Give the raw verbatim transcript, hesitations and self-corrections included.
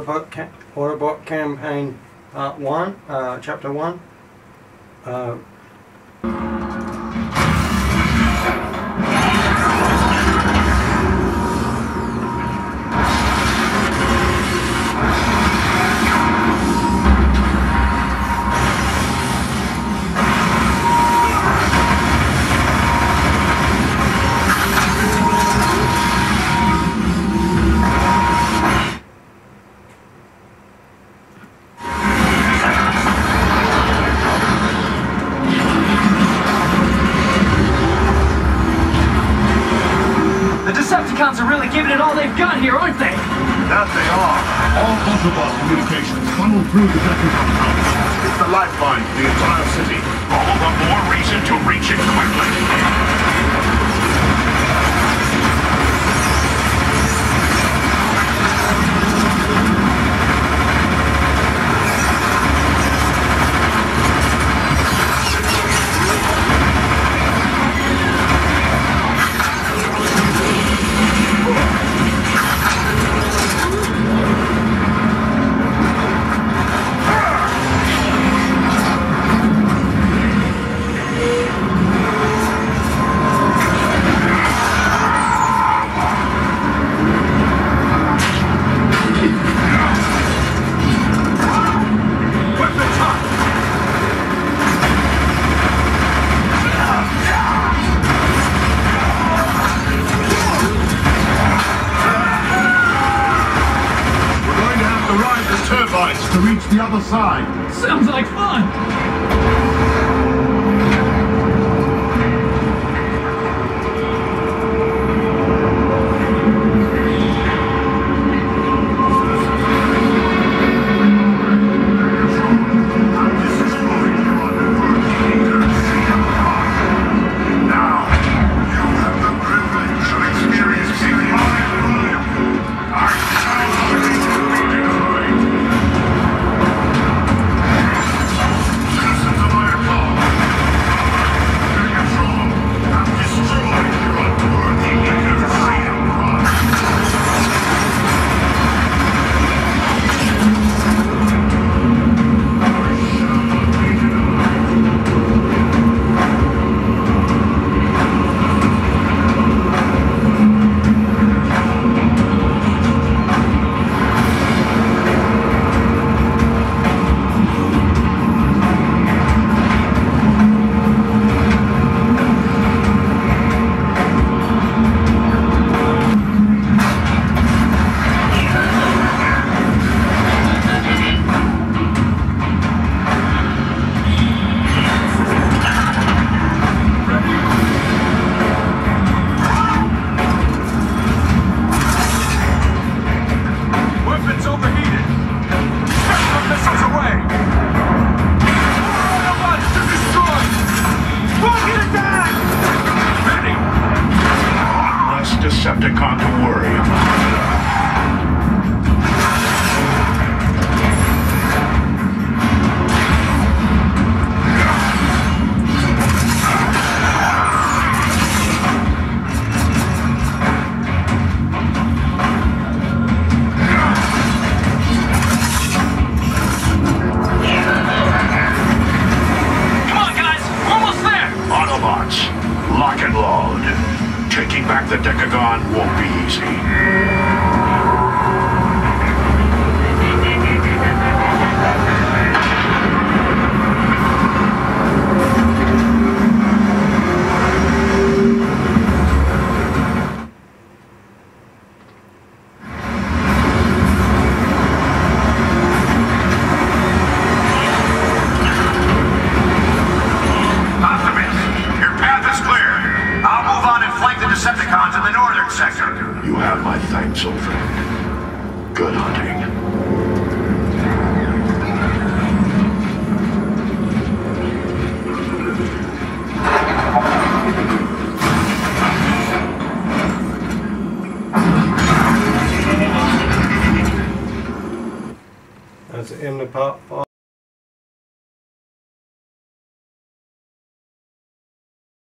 Autobot, Ca Autobot Campaign Part one, uh, Chapter one. Uh, Decepticons are really giving it all they've got here, aren't they? That they are. All Autobot communications funnel through the Decepticon house. It's the lifeline to the entire city. All the more reason to reach it quickly. To reach the other side. Sounds like fun! Decepticon to worry about. Come on, guys! We're almost there! Autobots, lock and load. Taking back the Decagon won't be easy. Decepticons in the northern sector. You have my thanks, old friend. Good hunting. That's the end of part five.